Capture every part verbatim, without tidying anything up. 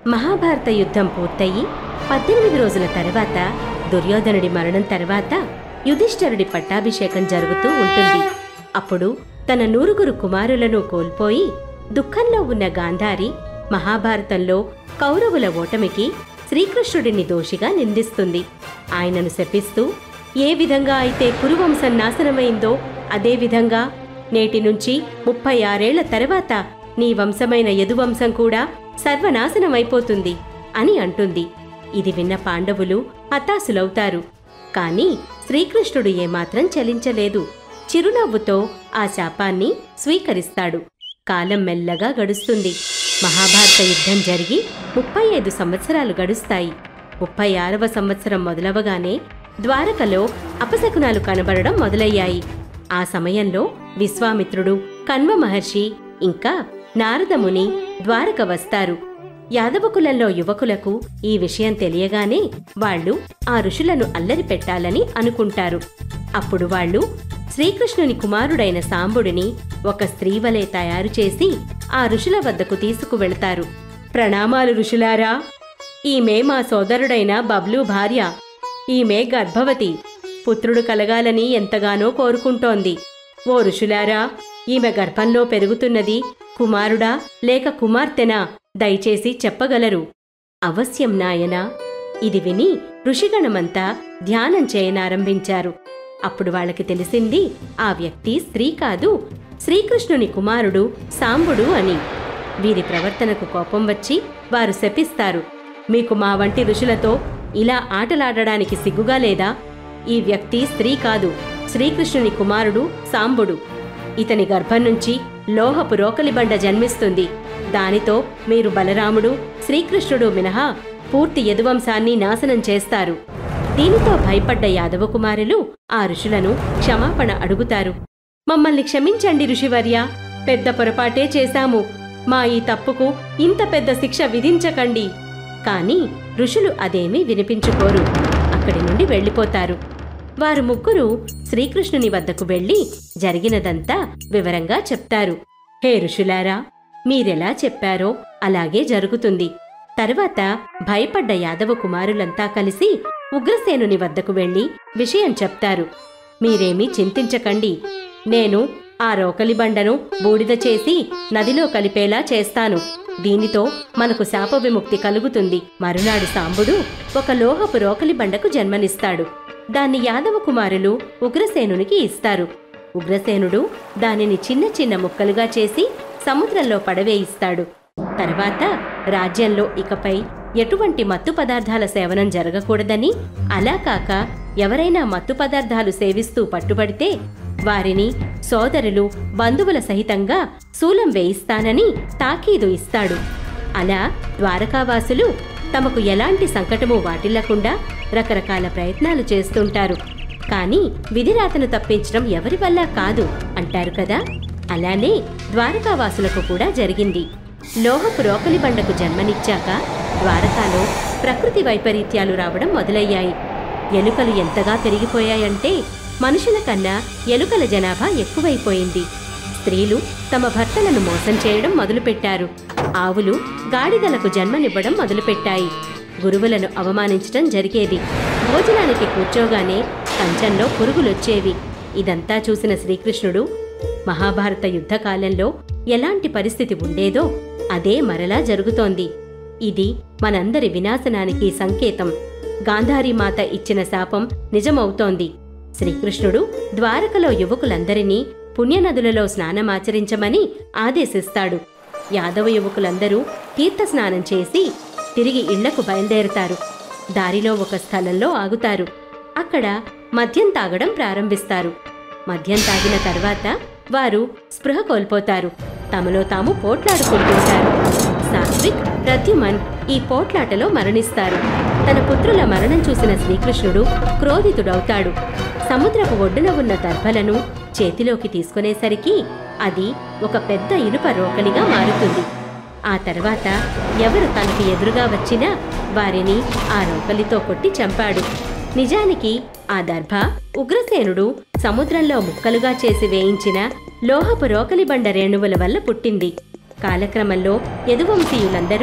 మహాభారత యుద్ధం పూర్తయి పద్దెనిమిది రోజుల తర్వాత దుర్యోధనుడి మరణం తర్వాత యుధిష్ఠిరుడి పట్టాభిషేకం జరుగుతూ ఉంటుంది. అప్పుడు తన నూరుగురు కుమారులను కోల్పోయి దుఃఖంలో ఉన్న గాంధారి మహాభారతంలో కౌరవుల ఓటమికి శ్రీకృష్ణుడిని దోషిగా నిందిస్తుంది. ఆయనను శపిస్తూ, ఏ విధంగా అయితే కురువంశం నాశనమైందో అదేవిధంగా నేటి నుంచి ముప్పై ఆరేళ్ల తర్వాత నీ వంశమైన యదువంశం కూడా సర్వనాశనమైపోతుంది అని అంటుంది. ఇది విన్న పాండవులు హతాశులవుతారు. కాని శ్రీకృష్ణుడు ఏమాత్రం చలించలేదు. చిరునవ్వుతో ఆ శాపాన్ని స్వీకరిస్తాడు. కాలం మెల్లగా గడుస్తుంది. మహాభారత యుద్ధం జరిగి ముప్పై ఐదు సంవత్సరాలు గడుస్తాయి. ముప్పై ఆరవ సంవత్సరం మొదలవగానే ద్వారకలో అపశకునాలు కనబడడం మొదలయ్యాయి. ఆ సమయంలో విశ్వామిత్రుడు, కణ్వ మహర్షి ఇంకా నారదముని ద్వారక వస్తారు. యాదవకులంలో యువకులకు ఈ విషయం తెలియగానే వాళ్లు ఆ ఋషులను అల్లరి పెట్టాలని అనుకుంటారు. అప్పుడు వాళ్లు శ్రీకృష్ణుని కుమారుడైన సాంబుడిని ఒక స్త్రీవలే తయారు చేసి ఆ ఋషుల వద్దకు తీసుకువెళతారు. ప్రణామాలు ఋషులారా, ఈమె మా సోదరుడైన బబ్లు భార్య. ఈమె గర్భవతి, పుత్రుడు కలగాలని ఎంతగానో కోరుకుంటోంది. ఓ ఋషులారా, ఈమె గర్భంలో పెరుగుతున్నది కుమారుడా లేక కుమార్తెనా? దయచేసి చెప్పగలరు. అవశ్యం నాయనా. ఇది విని ఋషిగణమంతా ధ్యానం చేయనారంభించారు. అప్పుడు వాళ్ళకి తెలిసింది ఆ వ్యక్తి స్త్రీ కాదు, శ్రీకృష్ణుని కుమారుడు సాంబుడు అని. వీరి ప్రవర్తనకు కోపం వచ్చి వారు శపిస్తారు. మీకు మా వంటి ఋషులతో ఇలా ఆటలాడడానికి సిగ్గుగా లేదా? ఈ వ్యక్తి స్త్రీ కాదు, శ్రీకృష్ణుని కుమారుడు సాంబుడు. ఇతని గర్భం నుంచి లోహపు రోకలిబండ జన్మిస్తుంది. దానితో మీరు బలరాముడు, శ్రీకృష్ణుడు మినహా పూర్తి యదువంశాన్ని నాశనం చేస్తారు. దీనితో భయపడ్డ యాదవ కుమారులు ఆ ఋషులను క్షమాపణ అడుగుతారు. మమ్మల్ని క్షమించండి ఋషివర్య, పెద్ద పొరపాటే చేశాము. మా ఈ తప్పుకు ఇంత పెద్ద శిక్ష విధించకండి. కాని ఋషులు అదేమీ వినిపించుకోరు. అక్కడి నుండి వెళ్ళిపోతారు. వారు ముగ్గురు శ్రీకృష్ణుని వద్దకు వెళ్లి జరిగినదంతా వివరంగా చెప్తారు. హే ఋషులారా, మీరెలా చెప్పారో అలాగే జరుగుతుంది. తరువాత భయపడ్డ యాదవ కుమారులంతా కలిసి ఉగ్రసేనుని వద్దకు వెళ్లి విషయం చెప్తారు. మీరేమీ చింతించకండి. నేను ఆ రోకలిబండను బూడిద చేసి నదిలో కలిపేలా చేస్తాను. దీనితో మనకు శాప విముక్తి కలుగుతుంది. మరునాడు సాంబుడు ఒక లోహపు రోకలిబండకు జన్మనిస్తాడు. దాన్ని యాదవ కుమారులు ఉగ్రసేనునికి ఇస్తారు. ఉగ్రసేనుడు దానిని చిన్న చిన్న ముక్కలుగా చేసి సముద్రంలో పడవేయిస్తాడు. తర్వాత రాజ్యంలో ఇకపై ఎటువంటి మత్తు పదార్థాల సేవనం జరగకూడదని, అలా కాక ఎవరైనా మత్తు పదార్థాలు సేవిస్తూ పట్టుబడితే వారిని సోదరులు, బంధువుల సహితంగా శూలం వేయిస్తానని తాకీదు ఇస్తాడు. అలా ద్వారకావాసులు తమకు ఎలాంటి సంకటమూ వాటిల్లకుండా రకరకాల ప్రయత్నాలు చేస్తుంటారు. కానీ విధిరాతను తప్పించడం ఎవరి వల్ల కాదు అంటారు కదా, అలానే ద్వారకావాసులకు కూడా జరిగింది. లోహపు రోకలిబండకు జన్మనిచ్చాక ద్వారకాలో ప్రకృతి వైపరీత్యాలు రావడం మొదలయ్యాయి. ఎలుకలు ఎంతగా పెరిగిపోయాయంటే మనుషుల కన్నా ఎలుకల జనాభా ఎక్కువైపోయింది. స్త్రీలు తమ భర్తలను మోసం చేయడం మొదలుపెట్టారు. ఆవులు గాడిదలకు జన్మనివ్వడం మొదలుపెట్టాయి. గురువులను అవమానించడం జరిగేది. భోజనానికి కూర్చోగానే కంచంలో పురుగులొచ్చేవి. ఇదంతా చూసిన శ్రీకృష్ణుడు మహాభారత యుద్ధకాలంలో ఎలాంటి పరిస్థితి ఉండేదో అదే మరలా జరుగుతోంది. ఇది మనందరి వినాశనానికి సంకేతం. గాంధారీమాత ఇచ్చిన శాపం నిజమవుతోంది. శ్రీకృష్ణుడు ద్వారకలో యువకులందరినీ పుణ్యనదులలో స్నానమాచరించమని ఆదేశిస్తాడు. యాదవ యువకులందరూ తీర్థస్నానం చేసి తిరిగి ఇళ్లకు బయలుదేరుతారు. దారిలో ఒక స్థలంలో ఆగుతారు. అక్కడ మద్యం తాగడం ప్రారంభిస్తారు. మద్యం తాగిన తర్వాత వారు స్పృహ కోల్పోతారు. తమలో తాము పోట్లాడుకుంటుంటారు. సాత్విక్, ప్రద్యుమన్ ఈ పోట్లాటలో మరణిస్తారు. తన పుత్రుల మరణం చూసిన శ్రీకృష్ణుడు క్రోధితుడవుతాడు. సముద్రపు ఒడ్డున ఉన్న దర్భలను చేతిలోకి తీసుకునేసరికి అది ఒక పెద్ద ఇనుప రోకలిగా మారుతుంది. ఆ తర్వాత ఎవరు తనకి ఎదురుగా వచ్చినా వారిని ఆ రోకలితో కొట్టి చంపాడు. నిజానికి ఆ దర్భ ఉగ్రసేనుడు సముద్రంలో ముక్కలుగా చేసి వేయించిన లోహపు రోకలిబండ రేణువుల వల్ల పుట్టింది. కాలక్రమంలో యదువంశీయులందరూ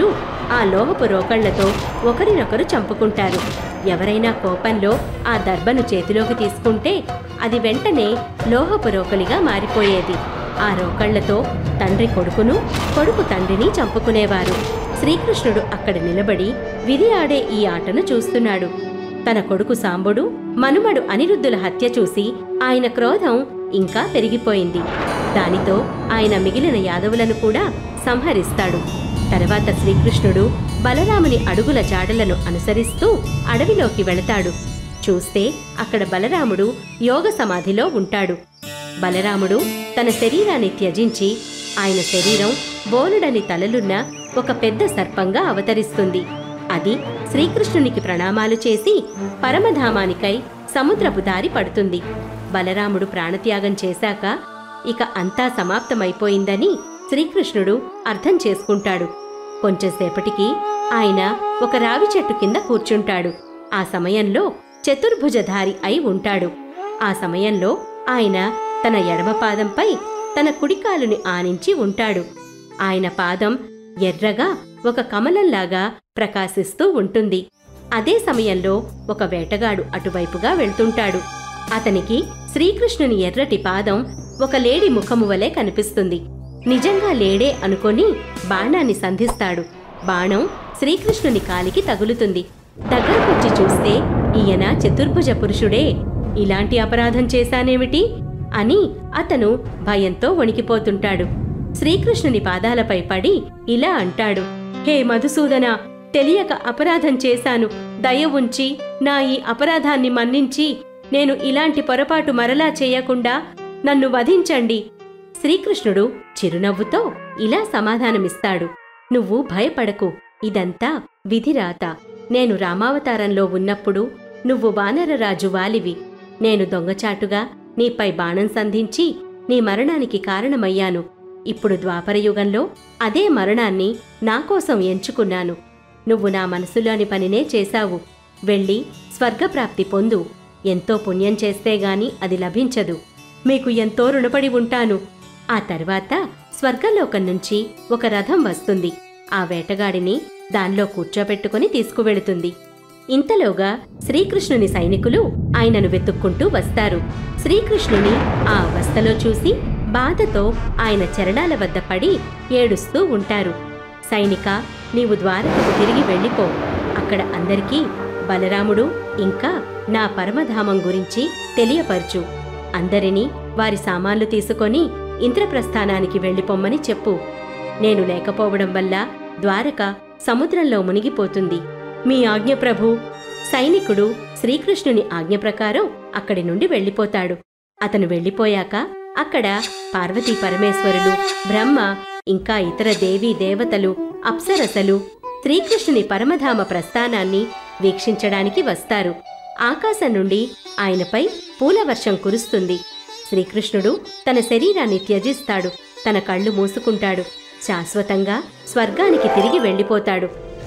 ఆ లోహపు రోకళ్లతో ఒకరినొకరు చంపుకుంటారు. ఎవరైనా కోపంలో ఆ దర్భను చేతిలోకి తీసుకుంటే అది వెంటనే లోహపు రోకలిగా మారిపోయేది. ఆ రోకళ్లతో తండ్రి కొడుకును, కొడుకు తండ్రిని చంపుకునేవారు. శ్రీకృష్ణుడు అక్కడ నిలబడి విధి ఆడే ఈ ఆటను చూస్తున్నాడు. తన కొడుకు సాంబుడు, మనుమడు అనిరుద్ధుల హత్య చూసి ఆయన క్రోధం ఇంకా పెరిగిపోయింది. దానితో ఆయన మిగిలిన యాదవులను కూడా సంహరిస్తాడు. తర్వాత శ్రీకృష్ణుడు బలరాముని అడుగుల జాడలను అనుసరిస్తూ అడవిలోకి వెళతాడు. చూస్తే అక్కడ బలరాముడు యోగ సమాధిలో ఉంటాడు. బలరాముడు తన శరీరాన్ని త్యజించి ఆయన శరీరం బోలుడని తలలున్న ఒక పెద్ద సర్పంగా అవతరిస్తుంది. అది శ్రీకృష్ణునికి ప్రణామాలు చేసి పరమధామానికై సముద్రపు దారి పడుతుంది. బలరాముడు ప్రాణత్యాగం చేశాక ఇక అంతా సమాప్తమైపోయిందని శ్రీకృష్ణుడు అర్థం చేసుకుంటాడు. కొంచెంసేపటికి ఆయన ఒక రావి చెట్టు కింద కూర్చుంటాడు. ఆ సమయంలో చతుర్భుజధారి అయి ఉంటాడు. ఆ సమయంలో ఆయన తన ఎడమ పాదంపై తన కుడికాలుని ఆనించి ఉంటాడు. ఆయన పాదం ఎర్రగా ఒక కమలంలాగా ప్రకాశిస్తూ ఉంటుంది. అదే సమయంలో ఒక వేటగాడు అటువైపుగా వెళ్తుంటాడు. అతనికి శ్రీకృష్ణుని ఎర్రటి పాదం ఒక లేడి ముఖము వలె కనిపిస్తుంది. నిజంగా లేడే అనుకొని బాణాన్ని సంధిస్తాడు. బాణం శ్రీకృష్ణుని కాలికి తగులుతుంది. దగ్గరకొచ్చి చూస్తే ఈయన చతుర్భుజ పురుషుడే. ఇలాంటి అపరాధం చేశానేమిటి అని అతను భయంతో వణికిపోతుంటాడు. శ్రీకృష్ణుని పాదాలపై పడి ఇలా అంటాడు, హే మధుసూదన, తెలియక అపరాధం చేశాను. దయ ఉంచి నా ఈ అపరాధాన్ని మన్నించి నేను ఇలాంటి పొరపాటు మరలా చేయకుండా నన్ను వధించండి. శ్రీకృష్ణుడు చిరునవ్వుతో ఇలా సమాధానమిస్తాడు, నువ్వు భయపడకు, ఇదంతా విధిరాత. నేను రామావతారంలో ఉన్నప్పుడు నువ్వు వానరరాజు వాలివి. నేను దొంగచాటుగా నీపై బాణం సంధించి నీ మరణానికి కారణమయ్యాను. ఇప్పుడు ద్వాపరయుగంలో అదే మరణాన్ని నాకోసం ఎంచుకున్నాను. నువ్వు నా మనసులోని పనినే చేశావు. వెళ్ళి స్వర్గప్రాప్తి పొందు. ఎంతో పుణ్యం చేస్తేగాని అది లభించదు. మీకు ఎంతో రుణపడి ఉంటాను. ఆ తర్వాత స్వర్గలోకం నుంచి ఒక రథం వస్తుంది. ఆ వేటగాడిని దానిలో కూర్చోబెట్టుకుని తీసుకువెళుతుంది. ఇంతలోగా శ్రీకృష్ణుని సైనికులు ఆయనను వెతుక్కుంటూ వస్తారు. శ్రీకృష్ణుని ఆ అవస్థలో చూసి బాధతో ఆయన చరణాల వద్ద పడి ఏడుస్తూ ఉంటారు. సైనిక, నీవు ద్వారకకు తిరిగి వెళ్ళిపో. అక్కడ అందరికీ బలరాముడు ఇంకా నా పరమధామం గురించి తెలియపరచు. అందరినీ వారి సామాన్లు తీసుకొని ఇంద్రప్రస్థానానికి వెళ్ళిపోమ్మని చెప్పు. నేను లేకపోవడం వల్ల ద్వారక సముద్రంలో మునిగిపోతుంది. మీ ఆజ్ఞ ప్రభు. సైనికుడు శ్రీకృష్ణుని ఆజ్ఞ ప్రకారం అక్కడి నుండి వెళ్ళిపోతాడు. అతను వెళ్ళిపోయాక అక్కడ పార్వతీ పరమేశ్వరులు, బ్రహ్మ ఇంకా ఇతర దేవీ దేవతలు, అప్సరసలు శ్రీకృష్ణుని పరమధామ ప్రస్థానాన్ని వీక్షించడానికి వస్తారు. ఆకాశం నుండి ఆయనపై పూలవర్షం కురుస్తుంది. శ్రీకృష్ణుడు తన శరీరాన్ని త్యజిస్తాడు. తన కళ్ళు మూసుకుంటాడు. శాశ్వతంగా స్వర్గానికి తిరిగి వెళ్ళిపోతాడు.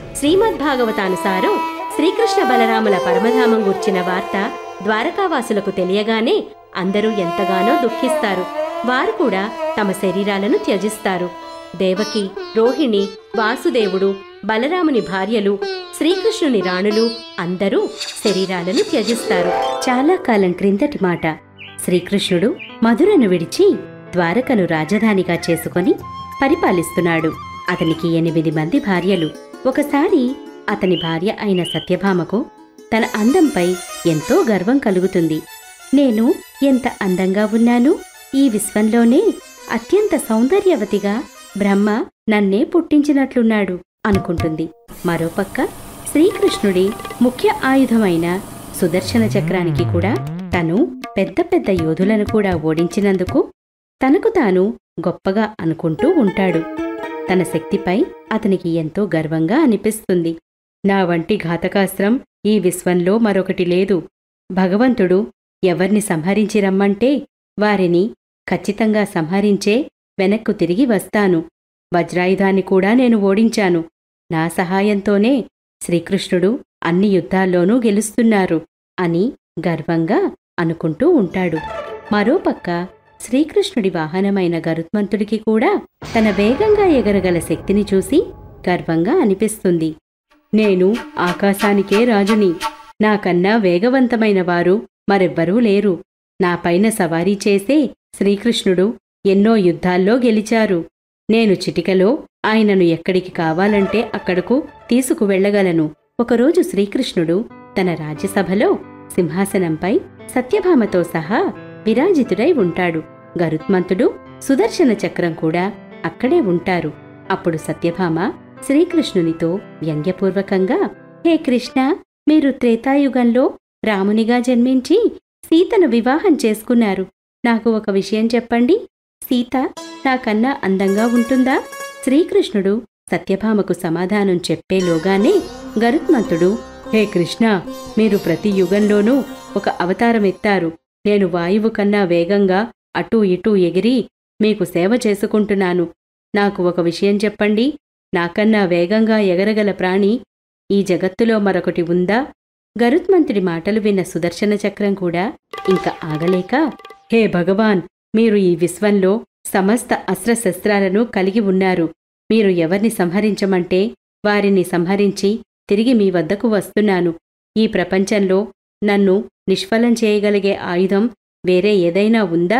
శ్రీమద్భాగవతానుసారం శ్రీకృష్ణ బలరాముల పరమధామం గూర్చిన వార్త ద్వారకావాసులకు తెలియగానే అందరూ ఎంతగానో దుఃఖిస్తారు. వారు కూడా తమ శరీరాలను త్యజిస్తారు. దేవకి, రోహిణి, వాసుదేవుడు, బలరాముని భార్యలు, శ్రీకృష్ణుని రాణులు అందరూ శరీరాలను త్యజిస్తారు. చాలా కాలం క్రిందటి మాట. శ్రీకృష్ణుడు మధురను విడిచి ద్వారకను రాజధానిగా చేసుకొని పరిపాలిస్తున్నాడు. అతనికి ఎనిమిది మంది భార్యలు. ఒకసారి అతని భార్య అయిన సత్యభామకు తన అందంపై ఎంతో గర్వం కలుగుతుంది. నేను ఎంత అందంగా ఉన్నాను, ఈ విశ్వంలోనే అత్యంత సౌందర్యవతిగా బ్రహ్మ నన్నే పుట్టించినట్లున్నాడు అనుకుంటుంది. మరోపక్క శ్రీకృష్ణుడి ముఖ్య ఆయుధమైన సుదర్శన చక్రానికి కూడా తను పెద్ద పెద్ద యోధులను కూడా ఓడించినందుకు తనకు తాను గొప్పగా అనుకుంటూ ఉంటాడు. తన శక్తిపై అతనికి ఎంతో గర్వంగా అనిపిస్తుంది. నా వంటి ఘాతకాస్త్రం ఈ విశ్వంలో మరొకటి లేదు. భగవంతుడు ఎవర్ని సంహరించి రమ్మంటే వారిని ఖచ్చితంగా సంహరించే వెనక్కు తిరిగి వస్తాను. వజ్రాయుధాన్ని కూడా నేను ఓడించాను. నా సహాయంతోనే శ్రీకృష్ణుడు అన్ని యుద్ధాల్లోనూ గెలుస్తున్నారు అని గర్వంగా అనుకుంటూ ఉంటాడు. మరోపక్క శ్రీకృష్ణుడి వాహనమైన గరుత్మంతుడికి కూడా తన వేగంగా ఎగరగల శక్తిని చూసి గర్వంగా అనిపిస్తుంది. నేను ఆకాశానికే రాజుని. నాకన్నా వేగవంతమైన వారు మరెవ్వరూ లేరు. నాపైన సవారీ చేసే శ్రీకృష్ణుడు ఎన్నో యుద్ధాల్లో గెలిచారు. నేను చిటికలో ఆయనను ఎక్కడికి కావాలంటే అక్కడకు తీసుకువెళ్లగలను. ఒకరోజు శ్రీకృష్ణుడు తన రాజ్యసభలో సింహాసనంపై సత్యభామతో సహా విరాజితుడై ఉంటాడు. గరుత్మంతుడు, సుదర్శన చక్రం కూడా అక్కడే ఉంటారు. అప్పుడు సత్యభామ శ్రీకృష్ణునితో వ్యంగ్యపూర్వకంగా, హే కృష్ణ, మీరు త్రేతాయుగంలో రామునిగా జన్మించి సీతను వివాహం చేసుకున్నారు. నాకు ఒక విషయం చెప్పండి, సీత నాకన్నా అందంగా ఉంటుందా? శ్రీకృష్ణుడు సత్యభామకు సమాధానం చెప్పేలోగానే గరుత్మంతుడు, హే కృష్ణ, మీరు ప్రతి యుగంలోనూ ఒక అవతారమెత్తారు. నేను వాయువు కన్నా వేగంగా అటూ ఇటూ ఎగిరి మీకు సేవ చేసుకుంటున్నాను. నాకు ఒక విషయం చెప్పండి, నాకన్నా వేగంగా ఎగరగల ప్రాణి ఈ జగత్తులో మరొకటి ఉందా? గరుత్మంతుడి మాటలు విన్న సుదర్శన చక్రం కూడా ఇంక ఆగలేక, హే భగవాన్, మీరు ఈ విశ్వంలో సమస్త అస్త్రశస్త్రాలను కలిగి ఉన్నారు. మీరు ఎవర్ని సంహరించమంటే వారిని సంహరించి తిరిగి మీ వద్దకు వస్తున్నాను. ఈ ప్రపంచంలో నన్ను నిష్ఫలం చేయగలిగే ఆయుధం వేరే ఏదైనా ఉందా?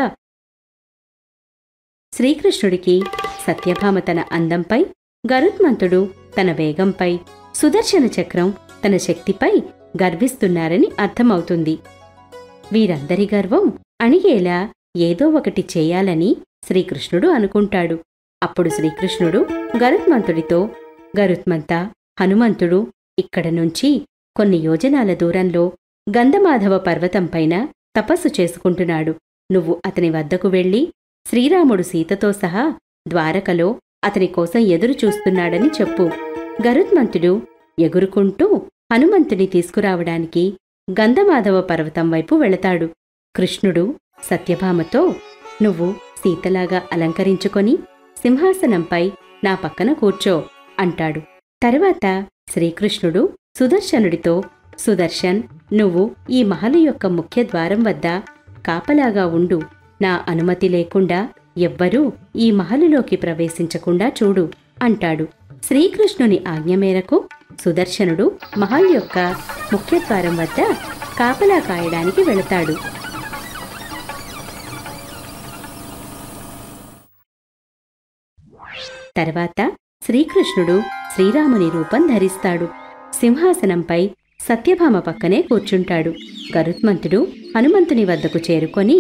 శ్రీకృష్ణుడికి సత్యభామ తన అందంపై, గరుత్మంతుడు తన వేగంపై, సుదర్శన చక్రం తన శక్తిపై గర్విస్తున్నారని అర్థమవుతుంది. వీరందరి గర్వం అణిగేలా ఏదో ఒకటి చేయాలని శ్రీకృష్ణుడు అనుకుంటాడు. అప్పుడు శ్రీకృష్ణుడు గరుత్మంతుడితో, గరుత్మంతా, హనుమంతుడు ఇక్కడ నుంచి కొన్ని యోజనాల దూరంలో గంధమాధవ పర్వతంపైన తపస్సు చేసుకుంటున్నాడు. నువ్వు అతని వద్దకు వెళ్ళి శ్రీరాముడు సీతతో సహా ద్వారకలో అతని కోసం ఎదురు చూస్తున్నాడని చెప్పు. గరుత్మంతుడు ఎగురుకుంటూ హనుమంతుని తీసుకురావడానికి గంధమాధవ పర్వతం వైపు వెళతాడు. కృష్ణుడు సత్యభామతో, నువ్వు సీతలాగా అలంకరించుకొని సింహాసనంపై నా పక్కన కూర్చో అంటాడు. తరువాత శ్రీకృష్ణుడు సుదర్శనుడితో, సుదర్శన్, నువ్వు ఈ మహలు యొక్క ముఖ్య ద్వారం వద్ద కాపలాగా ఉండు. నా అనుమతి లేకుండా ఎవ్వరూ ఈ మహలులోకి ప్రవేశించకుండా చూడు అంటాడు. శ్రీకృష్ణుని ఆజ్ఞ మేరకు సుదర్శనుడు మహల్ యొక్క ముఖ్యద్వారం వద్ద కాపలా కాయడానికి వెళతాడు. తర్వాత శ్రీకృష్ణుడు శ్రీరాముని రూపం ధరిస్తాడు. సింహాసనంపై సత్యభామ పక్కనే కూర్చుంటాడు. గరుత్మంతుడు హనుమంతుని వద్దకు చేరుకొని,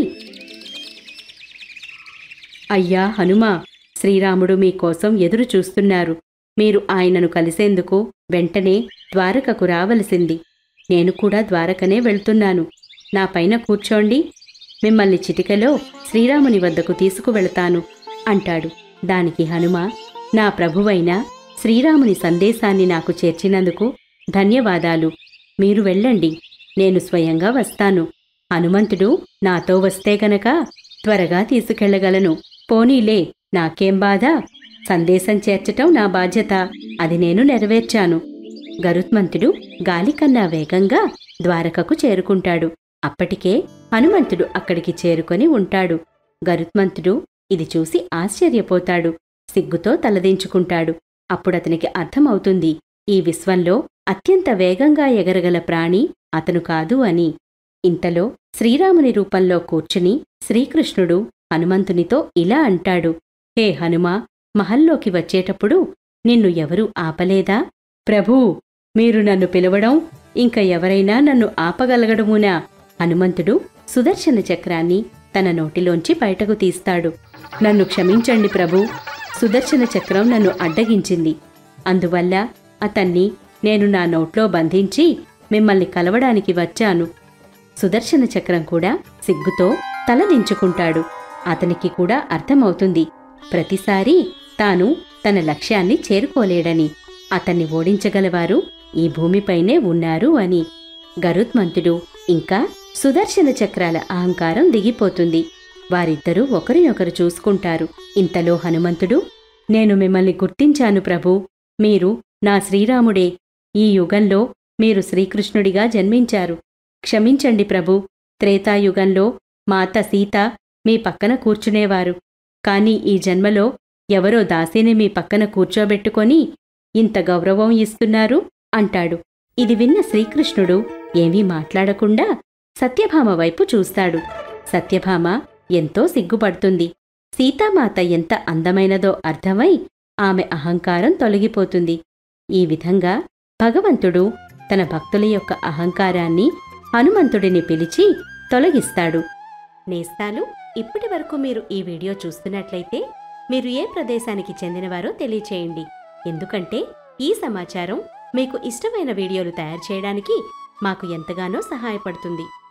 అయ్యా హనుమా, శ్రీరాముడు మీకోసం ఎదురు చూస్తున్నారు. మీరు ఆయనను కలిసేందుకు వెంటనే ద్వారకకు రావలసింది. నేను కూడా ద్వారకనే వెళ్తున్నాను. నా పైన కూర్చోండి. మిమ్మల్ని చిటికలో శ్రీరాముని వద్దకు తీసుకువెళతాను అంటాడు. దానికి హనుమ, నా ప్రభువైన శ్రీరాముని సందేశాన్ని నాకు చేర్చినందుకు ధన్యవాదాలు. మీరు వెళ్ళండి, నేను స్వయంగా వస్తాను. హనుమంతుడు నాతో వస్తే గనక త్వరగా తీసుకెళ్లగలను. పోనీలే, నాకేం బాధ? సందేశం చేర్చటం నా బాధ్యత. అది నేను నెరవేర్చాను. గరుత్మంతుడు గాలికన్నా వేగంగా ద్వారకకు చేరుకుంటాడు. అప్పటికే హనుమంతుడు అక్కడికి చేరుకొని ఉంటాడు. గరుత్మంతుడు ఇది చూసి ఆశ్చర్యపోతాడు. సిగ్గుతో తలదించుకుంటాడు. అప్పుడతనికి అర్థమవుతుంది, ఈ విశ్వంలో అత్యంత వేగంగా ఎగరగల ప్రాణి అతను కాదు అని. ఇంతలో శ్రీరాముని రూపంలో కూర్చుని శ్రీకృష్ణుడు హనుమంతునితో ఇలా అంటాడు, హే హనుమా, మహల్లోకి వచ్చేటప్పుడు నిన్ను ఎవరూ ఆపలేదా? ప్రభూ, మీరు నన్ను పిలవడం ఇంక ఎవరైనా నన్ను ఆపగలగడమునా? హనుమంతుడు సుదర్శన చక్రాన్ని తన నోటిలోంచి బయటకు తీస్తాడు. నన్ను క్షమించండి ప్రభూ, సుదర్శన చక్రం నన్ను అడ్డగించింది. అందువల్ల అతన్ని నేను నా నోట్లో బంధించి మిమ్మల్ని కలవడానికి వచ్చాను. సుదర్శన చక్రం కూడా సిగ్గుతో తలదించుకుంటాడు. అతనికి కూడా అర్థమవుతుంది, ప్రతిసారీ తాను తన లక్ష్యాన్ని చేరుకోలేడని. అతన్ని ఓడించగలవారు ఈ భూమిపైనే ఉన్నారు అని. గరుత్మంతుడు ఇంకా సుదర్శన చక్రాల అహంకారం దిగిపోతుంది. వారిద్దరూ ఒకరినొకరు చూసుకుంటారు. ఇంతలో హనుమంతుడు, నేను మిమ్మల్ని గుర్తించాను ప్రభూ, మీరు నా శ్రీరాముడే. ఈ యుగంలో మీరు శ్రీకృష్ణుడిగా జన్మించారు. క్షమించండి ప్రభూ, త్రేతాయుగంలో మాత సీత మీ పక్కన కూర్చునేవారు. కాని ఈ జన్మలో ఎవరో దాసిని మీ పక్కన కూర్చోబెట్టుకొని ఇంత గౌరవం ఇస్తున్నారు అంటాడు. ఇది విన్న శ్రీకృష్ణుడు ఏమీ మాట్లాడకుండా సత్యభామ వైపు చూస్తాడు. సత్యభామ ఎంతో సిగ్గుపడుతుంది. సీతామాత ఎంత అందమైనదో అర్థమై ఆమె అహంకారం తొలగిపోతుంది. ఈ విధంగా భగవంతుడు తన భక్తుల యొక్క అహంకారాన్ని హనుమంతుడిని పిలిచి తొలగిస్తాడు. నేస్తాలు, ఇప్పటి వరకు మీరు ఈ వీడియో చూస్తున్నట్లయితే మీరు ఏ ప్రదేశానికి చెందినవారో తెలియచేయండి. ఎందుకంటే ఈ సమాచారం మీకు ఇష్టమైన వీడియోలు తయారు చేయడానికి మాకు ఎంతగానో సహాయపడుతుంది.